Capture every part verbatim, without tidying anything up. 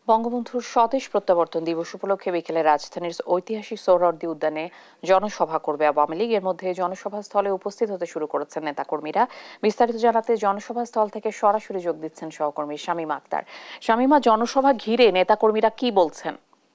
বঙ্গবন্ধুর স্বদেশ প্রত্যাবর্তন দিবস উপলক্ষে বিকেলে রাজধানীর ঐতিহাসিক সোহরাওয়ার্দী উদ্যানে জনসভা করবে আওয়ামী লীগ। এর মধ্যে জনসভা স্থলে উপস্থিত হতে শুরু করেছেন নেতাকর্মীরা। বিস্তারিত জানাতে জনসভা স্থল থেকে সরাসরি যোগ দিচ্ছেন সহকর্মী শামীমা আক্তার। শামীমা, জনসভা ঘিরে নেতাকর্মীরা কি বলছেন?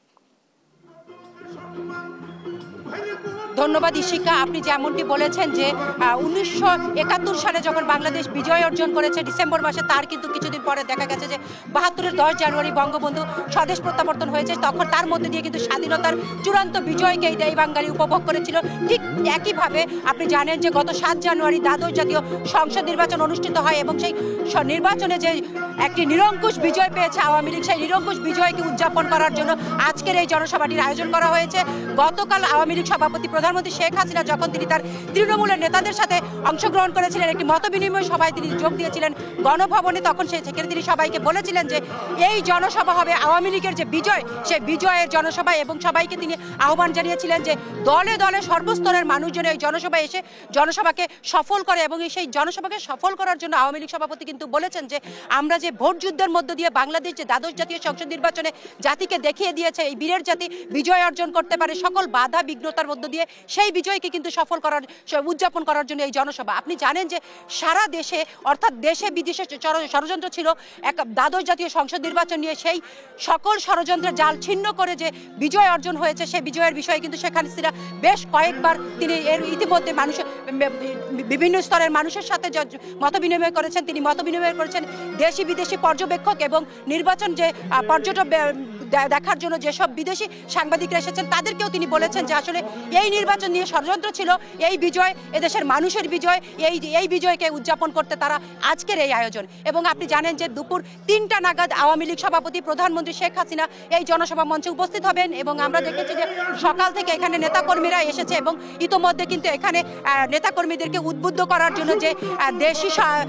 ধন্যবাদ ইশিকা। আপনি যেমনটি বলেছেন যে উনিশশো একাত্তর সালে যখন বাংলাদেশ বিজয় অর্জন করেছে ডিসেম্বর মাসে, তার কিন্তু কিছুদিন পরে দেখা গেছে যে বাহাত্তরের দশ জানুয়ারি বঙ্গবন্ধু স্বদেশ প্রত্যাবর্তন হয়েছে। তখন তার মধ্যে দিয়ে কিন্তু স্বাধীনতার চূড়ান্ত বিজয়কে এই বাঙালি উপভোগ করেছিল। ঠিক একইভাবে আপনি জানেন যে গত সাত জানুয়ারি দ্বাদশ জাতীয় সংসদ নির্বাচন অনুষ্ঠিত হয় এবং সেই নির্বাচনে যে একটি নিরঙ্কুশ বিজয় পেয়েছে আওয়ামী লীগ, সেই নিরঙ্কুশ বিজয়কে উদযাপন করার জন্য আজকের এই জনসভাটির আয়োজন করা হয়েছে। গতকাল আওয়ামী লীগ সভাপতি প্রধানমন্ত্রী শেখ হাসিনা যখন তিনি তার তৃণমূলের নেতাদের সাথে অংশগ্রহণ করেছিলেন, একটি মত বিনিময় সভায় তিনি যোগ দিয়েছিলেন গণভবনে, তখন সেখানে তিনি সবাইকে বলেছিলেন যে এই জনসভা হবে আওয়ামী লীগের যে বিজয়, সেই বিজয়ের জনসভা, এবং সবাইকে তিনি আহ্বান জানিয়েছিলেন যে দলে দলে সর্বস্তরের মানুষজন এই জনসভায় এসে জনসভাকে সফল করে। এবং এই সেই জনসভাকে সফল করার জন্য আওয়ামী লীগ সভাপতি কিন্তু বলেছেন যে আমরা যে ভোট যুদ্ধের মধ্য দিয়ে বাংলাদেশ যে দ্বাদশ জাতীয় সংসদ নির্বাচনে জাতিকে দেখিয়ে দিয়েছে এই বীরের জাতি বিজয় অর্জন করতে পারে সকল বাধা বিঘ্নতার মধ্য দিয়ে, সেই বিজয়কে কিন্তু সফল করার উদযাপন করার জন্য এই জনসভা। আপনি জানেন যে সারা দেশে অর্থাৎ দেশে বিদেশে ষড়যন্ত্র ছিল এক দ্বাদশ জাতীয় সংসদ নির্বাচন নিয়ে, সেই সকল ষড়যন্ত্রের জাল ছিন্ন করে যে বিজয় অর্জন হয়েছে, সেই বিজয়ের বিষয়ে কিন্তু শেখ হাসিনা বেশ কয়েকবার তিনি এর ইতিমধ্যে মানুষের বিভিন্ন স্তরের মানুষের সাথে মত বিনিময় করেছেন। তিনি মত বিনিময় করেছেন দেশি বিদেশি পর্যবেক্ষক এবং নির্বাচন যে পর্যটক দেখার জন্য যেসব বিদেশি সাংবাদিকরা এসেছেন তাদেরকেও তিনি বলেছেন যে আসলে এই নির্বাচন নিয়ে ষড়যন্ত্র ছিল, এই বিজয় এদেশের মানুষের বিজয়, এই এই বিজয়কে উদযাপন করতে তারা আজকের এই আয়োজন। এবং আপনি জানেন যে দুপুর তিনটা নাগাদ আওয়ামী লীগ সভাপতি প্রধানমন্ত্রী শেখ হাসিনা এই জনসভা মঞ্চে উপস্থিত হবেন এবং আমরা দেখেছি যে সকাল থেকে এখানে নেতাকর্মীরা এসেছে এবং ইতোমধ্যে কিন্তু এখানে নেতাকর্মীদেরকে উদ্বুদ্ধ করার জন্য যে দেশি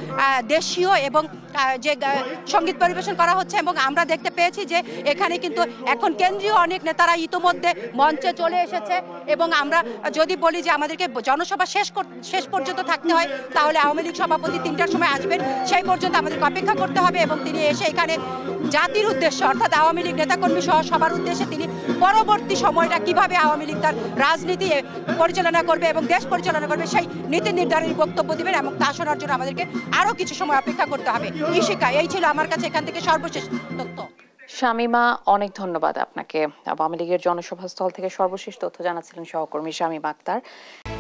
দেশীয় এবং যে সঙ্গীত পরিবেশন করা হচ্ছে, এবং আমরা দেখতে পেয়েছি যে এখানে কিন্তু এখন কেন্দ্রীয় অনেক নেতারা ইতোমধ্যে মঞ্চে চলে এসেছে। এবং আমরা যদি বলি যে আমাদেরকে জনসভা শেষ শেষ পর্যন্ত থাকতে হয়, তাহলে আওয়ামী লীগ সভাপতি তিনটার সময় আসবেন, সেই পর্যন্ত আমাদেরকে অপেক্ষা করতে হবে। এবং তিনি এসে এখানে জাতির উদ্দেশ্যে অর্থাৎ আওয়ামী লীগ নেতাকর্মী সহ সবার উদ্দেশ্যে তিনি পরবর্তী সময়টা কিভাবে আওয়ামী লীগ তার রাজনীতি পরিচালনা করবে এবং দেশ পরিচালনা করবে সেই নীতি নির্ধারণী বক্তব্য দিবেন, এবং তা শোনার জন্য আমাদেরকে আরও কিছু সময় অপেক্ষা করতে হবে। ইশিকা, এই ছিল আমার কাছে এখান থেকে সর্বশেষ তথ্য। শামীমা, অনেক ধন্যবাদ আপনাকে। আওয়ামী লীগের জনসভা স্থল থেকে সর্বশেষ তথ্য জানাচ্ছিলেন সহকর্মী শামীমা আক্তার।